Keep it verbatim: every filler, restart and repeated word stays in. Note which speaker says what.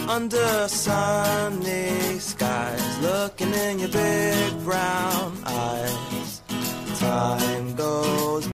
Speaker 1: under sunny skies, looking in your big brown eyes. Time goes